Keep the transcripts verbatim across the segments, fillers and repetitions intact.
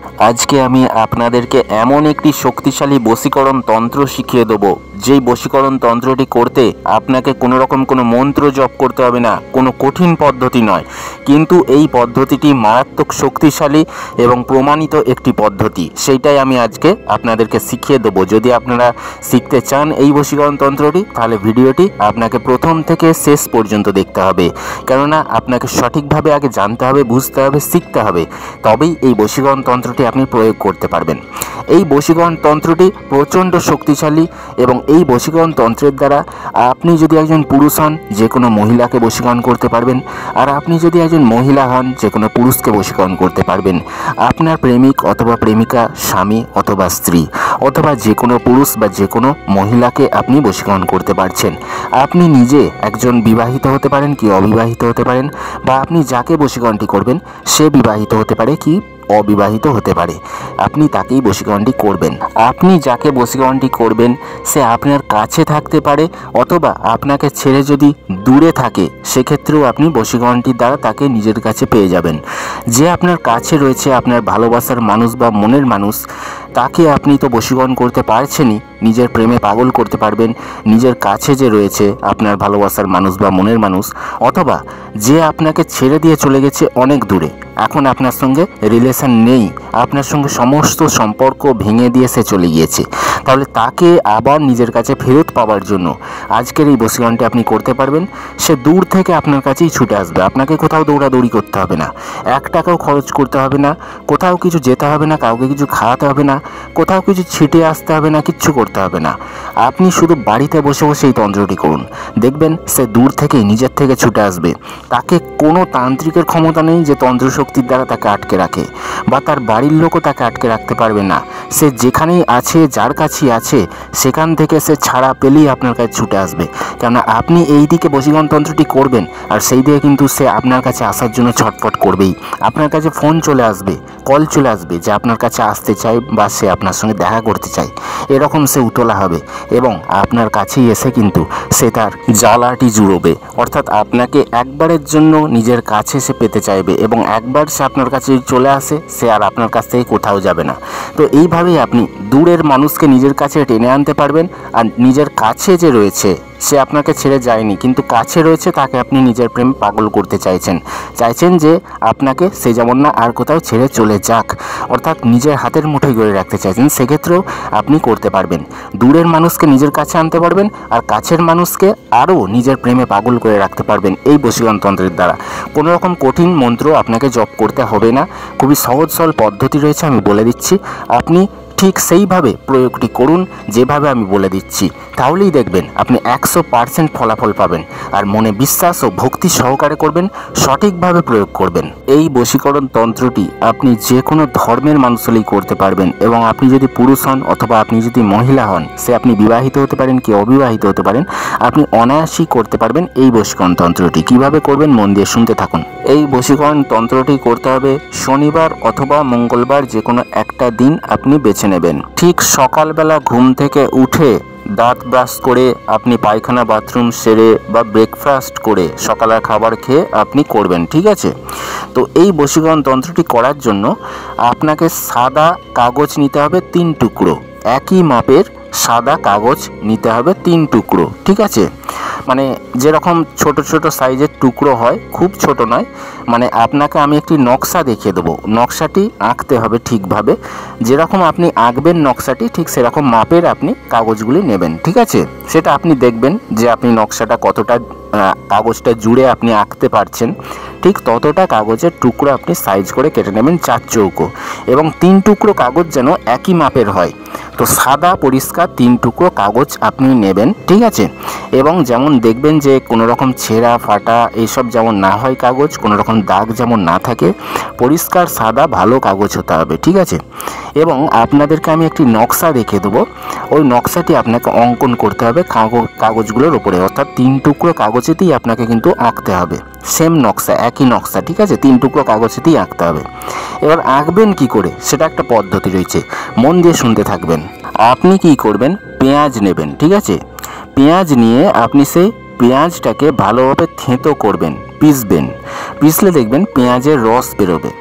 আজকে আমি আপনাদেরকে এমন একটি শক্তিশালী বশীকরণ তন্ত্র শিখিয়ে দেব, যেই বশীকরণ তন্ত্রটি করতে আপনাকে কোনো রকম কোনো মন্ত্র জপ করতে হবে না, কোনো কঠিন পদ্ধতি নয়, কিন্তু এই পদ্ধতিটি মারাত্মক শক্তিশালী এবং প্রমাণিত একটি পদ্ধতি। সেইটাই আমি আজকে আপনাদেরকে শিখিয়ে দেবো। যদি আপনারা শিখতে চান এই বশীকরণ তন্ত্রটি, তাহলে ভিডিওটি আপনাকে প্রথম থেকে শেষ পর্যন্ত দেখতে হবে, কেননা আপনাকে সঠিকভাবে আগে জানতে হবে, বুঝতে হবে, শিখতে হবে, তবেই এই বশীকরণ তন্ত্রটি আপনি প্রয়োগ করতে পারবেন। এই বশীকরণ তন্ত্রটি প্রচণ্ড শক্তিশালী এবং এই বশীকরণ তন্ত্রের দ্বারা আপনি যদি একজন পুরুষ হন, যে কোনো মহিলাকে বশীকরণ করতে পারবেন, আর আপনি যদি একজন মহিলা হন, যে কোনো পুরুষকে বশীকরণ করতে পারবেন। আপনার প্রেমিক অথবা প্রেমিকা, স্বামী অথবা স্ত্রী, অথবা যে কোনো পুরুষ বা যে কোনো মহিলাকে আপনি বশীকরণ করতে পারছেন। আপনি নিজে একজন বিবাহিত হতে পারেন কি অবিবাহিত হতে পারেন, বা আপনি যাকে বশীকরণটি করবেন সে বিবাহিত হতে পারে কি অবিবাহিত হতে পারে, আপনি তাকেই বশীকরণটি করবেন। আপনি যাকে বশীকরণটি করবেন সে আপনার কাছে থাকতে পারে, অথবা আপনাকে ছেড়ে যদি দূরে থাকে, সেক্ষেত্রেও আপনি বশীকরণটির দ্বারা তাকে নিজের কাছে পেয়ে যাবেন। যে আপনার কাছে রয়েছে, আপনার ভালোবাসার মানুষ বা মনের মানুষ, তাকে আপনি তো বশীকরণ করতে পারছেনই, নিজের প্রেমে পাগল করতে পারবেন। নিজের কাছে যে রয়েছে আপনার ভালোবাসার মানুষ বা মনের মানুষ, অথবা যে আপনাকে ছেড়ে দিয়ে চলে গেছে অনেক দূরে, এখন আপনার সঙ্গে রিলেশন নেই, আপনার সঙ্গে সমস্ত সম্পর্ক ভেঙে দিয়ে সে চলে গিয়েছে, তাহলে তাকে আবার নিজের কাছে ফেরত পাওয়ার জন্য আজকের এই বশীকরণটি আপনি করতে পারবেন। সে দূর থেকে আপনার কাছেই ছুটে আসবে, আপনাকে কোথাও দৌড়াদৌড়ি করতে হবে না, এক টাকাও খরচ করতে হবে না, কোথাও কিছু যেতে হবে না, কাউকে কিছু খাওয়াতে হবে না, কোথাও কিছু ছিটে আসতে হবে না, কিচ্ছু করতে হবে না। আপনি শুধু বাড়িতে বসে বসে এই তন্ত্রটি করুন, দেখবেন সে দূর থেকেই নিজের থেকে ছুটে আসবে। তাকে কোনো তান্ত্রিকের ক্ষমতা নেই যে তন্ত্র শক্তির দ্বারা তাকে আটকে রাখে, বা তার বাড়ির লোকও তাকে আটকে রাখতে পারবে না। সে যেখানেই আছে, যার কাছেই আছে, সেখান থেকে সে ছাড়া পেলেই আপনার কাছে ছুটে আসবে, কেননা আপনি এই দিকে বশীকরণ তন্ত্রটি করবেন, আর সেই দিকে কিন্তু সে আপনার কাছে আসার জন্য ছটফট করবেই। আপনার কাছে ফোন চলে আসবে, কল চলে আসবে যে আপনার কাছে আসতে চায় বা সে আপনার সঙ্গে দেখা করতে চায়, এরকম সে উতলা হবে এবং আপনার কাছেই এসে কিন্তু সে তার জ্বালাটি জুড়বে। অর্থাৎ আপনাকে একবারের জন্য নিজের কাছে সে পেতে চাইবে, এবং একবার সে আপনার কাছে চলে আসে, সে আর আপনার কাছ থেকে কোথাও যাবে না। তো এইভাবেই আপনি দূরের মানুষকে নিজের কাছে টেনে আনতে পারবেন, আর নিজের কাছে যে রয়েছে সে আপনাকে ছেড়ে যায়নি, কিন্তু কাছে রয়েছে, তাকে আপনি নিজের প্রেম পাগল করতে চাইছেন, চাইছেন যে আপনাকে সে যেমন না আর কোথাও ছেড়ে চলে যাক, অর্থাৎ নিজের হাতের মুঠোয় গড়ে রাখতে চাইছেন। সেক্ষেত্রেও আপনি করতে পারবেন, দূরের মানুষকে নিজের কাছে আনতে পারবেন, আর কাছের মানুষকে আরও নিজের প্রেমে পাগল করে রাখতে পারবেন এই বশীকরণ তন্ত্রের দ্বারা। কোনো রকম কঠিন মন্ত্র আপনাকে জপ করতে হবে না, খুবই সহজ সরল পদ্ধতি রয়েছে, আমি বলে দিচ্ছি। আপনি ঠিক সেইভাবে প্রয়োগটি করুন যেভাবে আমি বলে দিচ্ছি, তাহলেই দেখবেন আপনি একশো পার্সেন্ট ফলাফল পাবেন। আর মনে বিশ্বাস ও ভক্তি সহকারে করবেন, সঠিকভাবে প্রয়োগ করবেন। এই বশীকরণ তন্ত্রটি আপনি যে কোনো ধর্মের মানুষ হলেই করতে পারবেন, এবং আপনি যদি পুরুষ হন অথবা আপনি যদি মহিলা হন, সে আপনি বিবাহিত হতে পারেন কি অবিবাহিত হতে পারেন, আপনি অনায়াসেই করতে পারবেন এই বশীকরণ তন্ত্রটি। কিভাবে করবেন মন দিয়ে শুনতে থাকুন। এই বশীকরণ তন্ত্রটি করতে হবে শনিবার অথবা মঙ্গলবার, যে কোনো একটা দিন আপনি বেছে নেবেন। ঠিক সকালবেলা ঘুম থেকে উঠে দাঁত ব্রাশ করে আপনি পায়খানা বাথরুম সেরে বা ব্রেকফাস্ট করে সকালের খাবার খেয়ে আপনি করবেন, ঠিক আছে? তো এই বশীকরণ তন্ত্রটি করার জন্য আপনাকে সাদা কাগজ নিতে হবে তিন টুকরো, একই মাপের সাদা কাগজ নিতে হবে তিন টুকরো, ঠিক আছে? মানে যেরকম ছোট ছোট সাইজের টুকরো হয়, খুব ছোট নয়। মানে আপনাকে আমি একটি নকশা দেখিয়ে দেবো, নকশাটি আঁকতে হবে ঠিকভাবে, যেরকম আপনি আঁকবেন নকশাটি ঠিক সেরকম মাপের আপনি কাগজগুলি নেবেন, ঠিক আছে? সেটা আপনি দেখবেন যে আপনি নকশাটা কতটা কাগজটা জুড়ে আপনি আঁকতে পারছেন, ঠিক ততটা কাগজের টুকরো আপনি সাইজ করে কেটে নেবেন, চার চৌকো, এবং তিন টুকরো কাগজ যেন একই মাপের হয়। তো সাদা পরিষ্কার তিন টুকরো কাগজ আপনি নেবেন, ঠিক আছে? এবং যেমন দেখবেন যে কোনো রকম ছেঁড়া ফাটা এইসব যেমন না হয়, কাগজ কোনো রকম দাগ যেমন না থাকে, পরিষ্কার সাদা ভালো কাগজ হতে হবে, ঠিক আছে? এবং আপনাদেরকে আমি একটি নকশা দেখিয়ে দেবো, ওই নকশাটি আপনাকে অঙ্কন করতে হবে কাগজগুলোর ওপরে, অর্থাৎ তিন টুকরো কাগজেতেই আপনাকে কিন্তু আঁকতে হবে, সেম নকশা, একই নকশা, ঠিক আছে? তিন টুকরো কাগজেতেই আঁকতে হবে। এবার আঁকবেন কি করে সেটা একটা পদ্ধতি রয়েছে, মন দিয়ে শুনতে থাকবেন। আপনি কি করবেন, পেঁয়াজ নেবেন, ঠিক আছে? পেঁয়াজ নিয়ে আপনি সেই পেঁয়াজটাকে ভালোভাবে থেঁতো করবেন, পিষবেন। পিষলে দেখবেন পেঁয়াজের রস বেরোবে।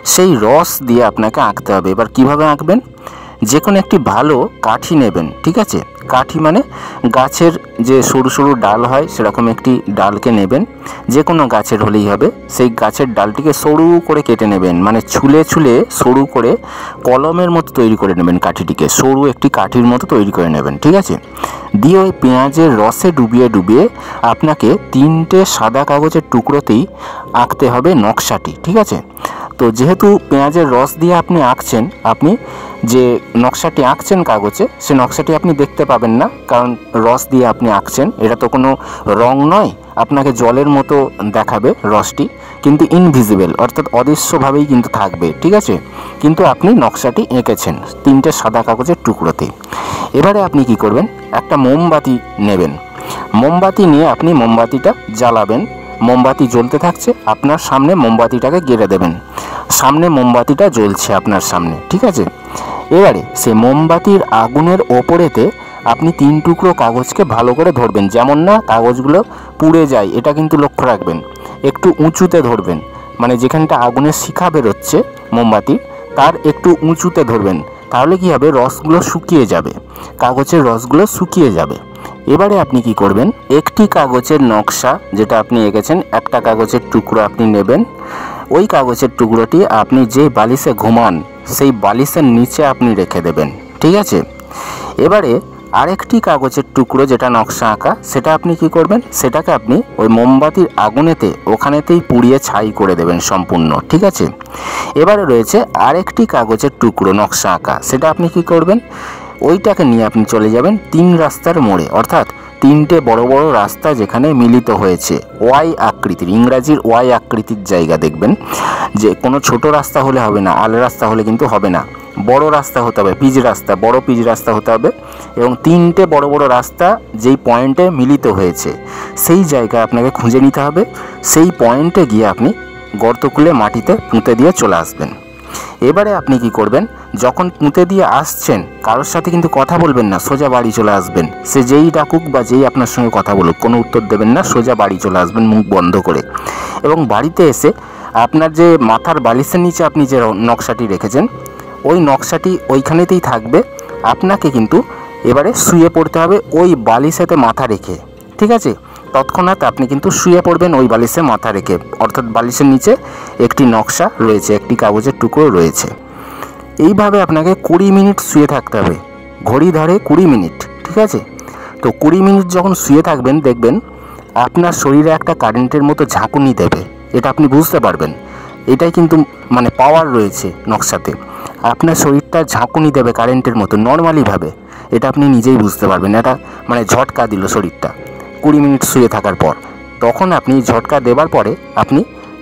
সেই রস দিয়ে আপনাকে আঁকতে হবে। এবার কিভাবে আঁকবেন, যে কোনো একটি ভালো কাঠি নেবেন, ঠিক আছে, কাঠি মানে গাছের যে সরু সরু ডাল হয় সেরকম একটি ডালকে নেবেন, যে কোনো গাছের হলেই হবে। সেই গাছের ডালটিকে সরু করে কেটে নেবেন, মানে ছুলে ছুলে সরু করে কলমের মতো তৈরি করে নেবেন, কাঠিটিকে সরু একটি কাঠির মতো তৈরি করে নেবেন, ঠিক আছে। দিয়ে ওই পেঁয়াজের রসে ডুবিয়ে ডুবিয়ে আপনাকে তিনটে সাদা কাগজের টুকরোতেই আঁকতে হবে নকশাটি, ঠিক আছে। তো যেহেতু পেঁয়াজের রস দিয়ে আপনি আঁকছেন, আপনি যে নকশাটি আঁকছেন কাগজে, সে নকশাটি আপনি দেখতে পাবেন না, কারণ রস দিয়ে আপনি আঁকছেন, এটা তো কোনো রং নয়, আপনাকে জলের মতো দেখাবে রসটি, কিন্তু ইনভিজিবল অর্থাৎ অদৃশ্যভাবেই কিন্তু থাকবে, ঠিক আছে। কিন্তু আপনি নকশাটি এঁকেছেন তিনটে সাদা কাগজের টুকরোতে। এবারে আপনি কি করবেন, একটা মোমবাতি নেবেন, মোমবাতি নিয়ে আপনি মোমবাতিটা জ্বালাবেন, মোমবাতি জ্বলতে থাকছে, আপনার সামনে মোমবাতিটাকে গেড়ে দেবেন, সামনে মোমবাতিটা জ্বলছে আপনার সামনে, ঠিক আছে। এবারে সে মোমবাতির আগুনের ওপরেতে আপনি তিন টুকরো কাগজকে ভালো করে ধরবেন, যেমন না কাগজগুলো পুড়ে যায়, এটা কিন্তু লক্ষ্য রাখবেন। একটু উঁচুতে ধরবেন, মানে যেখানটা আগুনের শিখা বেরোচ্ছে মোমবাতির তার একটু উঁচুতে ধরবেন, তাহলে কি হবে, রসগুলো শুকিয়ে যাবে, কাগজের রসগুলো শুকিয়ে যাবে। এবারে আপনি কি করবেন, একটি কাগজের নকশা যেটা আপনি এঁকেছেন, একটা কাগজের টুকরো আপনি নেবেন, ওই কাগজের টুকরোটি আপনি যে বালিশে ঘুমান সেই বালিশের নিচে আপনি রেখে দেবেন, ঠিক আছে। এবারে আরেকটি কাগজের টুকরো যেটা নকশা আঁকা, সেটা আপনি কি করবেন, সেটাকে আপনি ওই মোমবাতির আগুনেতে ওখানেতেই পুড়িয়ে ছাই করে দেবেন সম্পূর্ণ, ঠিক আছে। এবারে রয়েছে আরেকটি কাগজের টুকরো নকশা আঁকা, সেটা আপনি কি করবেন, ওইটাকে নিয়ে আপনি চলে যাবেন তিন রাস্তার মোড়ে, অর্থাৎ তিনটে বড় বড় রাস্তা যেখানে মিলিত হয়েছে, ওয়াই আকৃতির, ইংরাজির ওয়াই আকৃতির জায়গা দেখবেন, যে কোনো ছোট রাস্তা হলে হবে না, আল রাস্তা হলে কিন্তু হবে না, বড় রাস্তা হতে হবে, পিচ রাস্তা, বড় পিচ রাস্তা হতে হবে, এবং তিনটে বড় বড় রাস্তা যেই পয়েন্টে মিলিত হয়েছে সেই জায়গা আপনাকে খুঁজে নিতে হবে, সেই পয়েন্টে গিয়ে আপনি গর্ত খুলে মাটিতে পুঁতে দিয়ে চলে আসবেন। এবারে আপনি কি করবেন, যখন পুঁতে দিয়ে আসছেন কারোর সাথে কিন্তু কথা বলবেন না, সোজা বাড়ি চলে আসবেন, সে যেই ডাকুক বা যেই আপনার সঙ্গে কথা বলুক কোনো উত্তর দেবেন না, সোজা বাড়ি চলে আসবেন মুখ বন্ধ করে। এবং বাড়িতে এসে আপনার যে মাথার বালিশের নিচে আপনি যে নকশাটি রেখেছেন ওই নকশাটি ওইখানেতেই থাকবে, আপনাকে কিন্তু এবারে শুয়ে পড়তে হবে ওই বালিশেতে মাথা রেখে, ঠিক আছে। তৎক্ষণাৎ আপনি কিন্তু শুয়ে পড়বেন ওই বালিশে মাথা রেখে, অর্থাৎ বালিশের নিচে একটি নকশা রয়েছে, একটি কাগজের টুকরো রয়েছে। এইভাবে আপনাকে কুড়ি মিনিট শুয়ে থাকতে হবে, ঘড়ি ধরে কুড়ি মিনিট, ঠিক আছে। তো কুড়ি মিনিট যখন শুয়ে থাকবেন দেখবেন আপনার শরীরে একটা কারেন্টের মতো ঝাঁকুনি দেবে, এটা আপনি বুঝতে পারবেন, এটাই কিন্তু মানে পাওয়ার রয়েছে নকশাতে, আপনার শরীরটা ঝাঁকুনি দেবে কারেন্টের মতো নর্মালিভাবে, এটা আপনি নিজেই বুঝতে পারবেন, এটা মানে ঝটকা দিল শরীরটা কুড়ি মিনিট শুয়ে থাকার পর। তখন আপনি ঝটকা দেবার পরে আপনি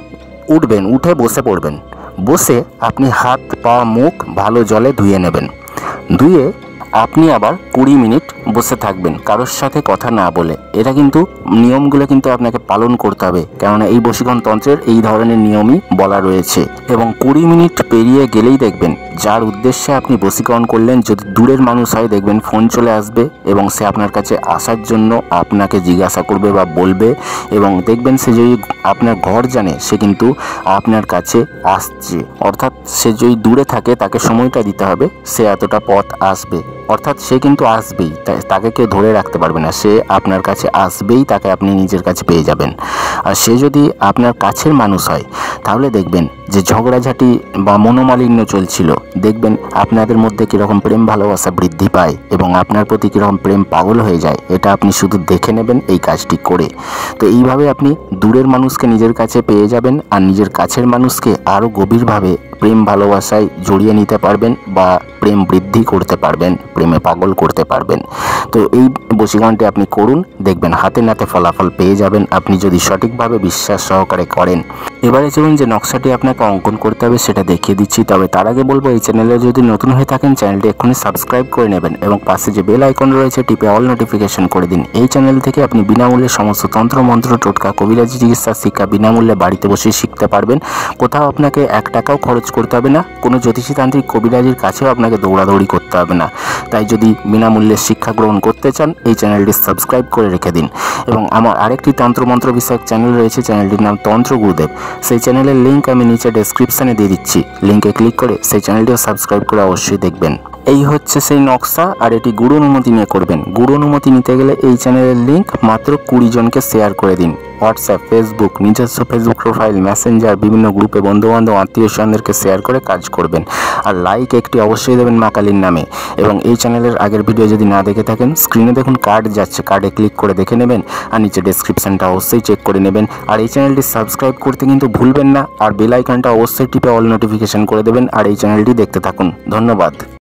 উঠবেন, উঠে বসে পড়বেন, বসে আপনি হাত পা মুখ ভালো জলে ধুয়ে নেবেন, ধুয়ে আপনি আবার কুড়ি মিনিট বসে থাকবেন কারোর সাথে কথা না বলে। এটা কিন্তু নিয়মগুলো কিন্তু আপনাকে পালন করতে হবে, কেননা এই বশীকরণ তন্ত্রের এই ধরনের নিয়মই বলা রয়েছে। এবং কুড়ি মিনিট পেরিয়ে গেলেই দেখবেন যার উদ্দেশ্যে আপনি বশীকরণ করলেন, যদি দূরের মানুষ হয় দেখবেন ফোন চলে আসবে এবং সে আপনার কাছে আসার জন্য আপনাকে জিজ্ঞাসা করবে বা বলবে, এবং দেখবেন সে যদি আপনার ঘর জানে সে কিন্তু আপনার কাছে আসছে, অর্থাৎ সে যদি দূরে থাকে তাকে সময়টা দিতে হবে, সে এতটা পথ আসবে, অর্থাৎ সে কিন্তু আসবেই, তাকে কেউ ধরে রাখতে পারবে না, সে আপনার কাছে আসবেই, তাকে আপনি নিজের কাছে পেয়ে যাবেন। আর সে যদি আপনার কাছের মানুষ হয় তাহলে দেখবেন যে ঝগড়াঝাটি বা মনোমালিন্য চলছিল, দেখবেন আপনাদের মধ্যে কীরকম প্রেম ভালোবাসা বৃদ্ধি পায় এবং আপনার প্রতি কীরকম প্রেম পাগল হয়ে যায়, এটা আপনি শুধু দেখে নেবেন এই কাজটি করে। তো এইভাবে আপনি দূরের মানুষকে নিজের কাছে পেয়ে যাবেন আর নিজের কাছের মানুষকে আরও গভীরভাবে প্রেম ভালোবাসায় জড়িয়ে নিতে পারবেন বা প্রেম বৃদ্ধি করতে পারবেন, প্রেমে পাগল করতে পারবেন। তো এই বশীকরণটি আপনি করুন, দেখবেন হাতে নাতে ফলাফল পেয়ে যাবেন আপনি যদি সঠিকভাবে বিশ্বাস সহকারে করেন। এবারে চলুন যে নকশাটি আপনাকে অঙ্কন করতে হবে সেটা দেখিয়ে দিচ্ছি, তবে তার আগে বলবো এই চ্যানেলে যদি নতুন হয়ে থাকেন চ্যানেলটি এক্ষুনি সাবস্ক্রাইব করে নেবেন এবং পাশে যে বেল আইকন রয়েছে টিপে অল নোটিফিকেশন করে দিন। এই চ্যানেল থেকে আপনি বিনামূল্যে সমস্ত তন্ত্র মন্ত্র টোটকা কবিরাজি চিকিৎসা শিক্ষা বিনামূল্যে বাড়িতে বসে শিখতে পারবেন, কোথাও আপনাকে এক টাকাও খরচ করতে হবে না, কোনো জ্যোতিষীতান্ত্রিক কবিরাজির কাছেও আপনাকে দৌড়াদৌড়ি করতে হবে না। তাই যদি বিনামূল্যে শিক্ষা গ্রহণ করতে চান এই চ্যানেলটি সাবস্ক্রাইব করে রেখে দিন। এবং আমার আরেকটি তন্ত্রমন্ত্র বিষয়ক চ্যানেল রয়েছে, চ্যানেলটির নাম তন্ত্র গুরুদেব, সেই চ্যানেলের লিঙ্ক আমি নিচে নিচে ডেসক্রিপশানে দিয়ে দিচ্ছি, লিঙ্কে ক্লিক করে সেই চ্যানেলটিও সাবস্ক্রাইব করে অবশ্যই দেখবেন। এই হচ্ছে সেই নকশা, আর এটি গুরু অনুমতি নিয়ে করবেন। গুরু অনুমতি নিতে গেলে এই চ্যানেলের লিঙ্ক মাত্র কুড়ি জনকে শেয়ার করে দিন। হোয়াটসঅ্যাপ, ফেসবুক, নিজস্ব ফেসবুক প্রোফাইল, মেসেঞ্জার, বিভিন্ন গ্রুপে বন্ধুবান্ধব আত্মীয় স্বজনদেরকে শেয়ার করে কাজ করবেন। আর লাইক একটি অবশ্যই দেবেন মা কালীর নামে। এবং এই চ্যানেলের আগের ভিডিও যদি না দেখে থাকেন, স্ক্রিনে দেখুন কার্ড যাচ্ছে, কার্ডে ক্লিক করে দেখে নেবেন। আর নিচে ডেসক্রিপশনটা অবশ্যই চেক করে নেবেন। আর এই চ্যানেলটি সাবস্ক্রাইব করতে কিন্তু ভুলবেন না। আর বেল আইকনটা অবশ্যই টিপে অল নোটিফিকেশন করে দেবেন। আর এই চ্যানেলটি দেখতে থাকুন। ধন্যবাদ।